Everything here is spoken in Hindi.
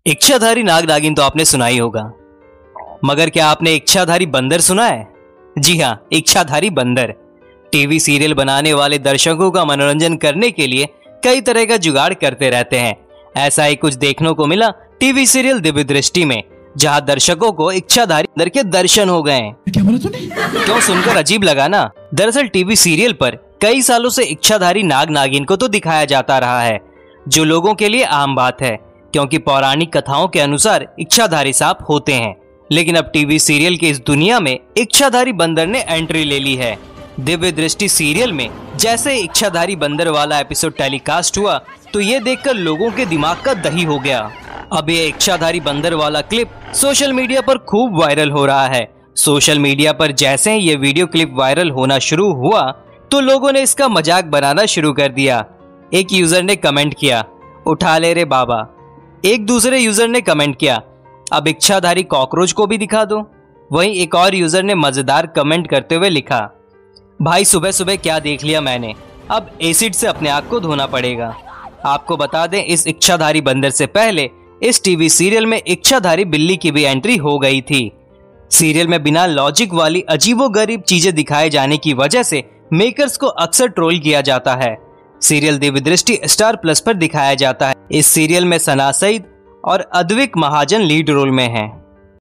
इच्छाधारी नाग नागिन तो आपने सुना ही होगा, मगर क्या आपने इच्छाधारी बंदर सुना है? जी हाँ, इच्छाधारी बंदर। टीवी सीरियल बनाने वाले दर्शकों का मनोरंजन करने के लिए कई तरह का जुगाड़ करते रहते हैं। ऐसा ही कुछ देखने को मिला टीवी सीरियल दिव्य दृष्टि में, जहां दर्शकों को इच्छाधारी बंदर के दर्शन हो गए। क्या बोला तूने? क्यों, सुनकर अजीब लगा ना? दरअसल टीवी सीरियल पर कई सालों से इच्छाधारी नाग नागिन को तो दिखाया जाता रहा है, जो लोगों के लिए आम बात है, क्योंकि पौराणिक कथाओं के अनुसार इच्छाधारी सांप होते हैं। लेकिन अब टीवी सीरियल की इस दुनिया में इच्छाधारी बंदर ने एंट्री ले ली है। दिव्य दृष्टि सीरियल में जैसे इच्छाधारी बंदर वाला एपिसोड टेलीकास्ट हुआ तो ये देखकर लोगों के दिमाग का दही हो गया। अब ये इच्छाधारी बंदर वाला क्लिप सोशल मीडिया पर खूब वायरल हो रहा है। सोशल मीडिया पर जैसे ही ये वीडियो क्लिप वायरल होना शुरू हुआ तो लोगों ने इसका मजाक बनाना शुरू कर दिया। एक यूजर ने कमेंट किया, उठा ले रे बाबा। एक दूसरे यूजर ने कमेंट किया, अब इच्छाधारी कॉकरोच को भी दिखा दो। वहीं एक और यूजर ने मजेदार कमेंट करते हुए लिखा, भाई सुबह सुबह क्या देख लिया मैंने, अब एसिड से अपने आप को धोना पड़ेगा। आपको बता दें, इस इच्छाधारी बंदर से पहले इस टीवी सीरियल में इच्छाधारी बिल्ली की भी एंट्री हो गई थी। सीरियल में बिना लॉजिक वाली अजीबोगरीब चीजें दिखाए जाने की वजह से मेकर्स को अक्सर ट्रोल किया जाता है। सीरियल दिव्य दृष्टि स्टार प्लस पर दिखाया जाता है। इस सीरियल में सना सईद और अद्विक महाजन लीड रोल में हैं।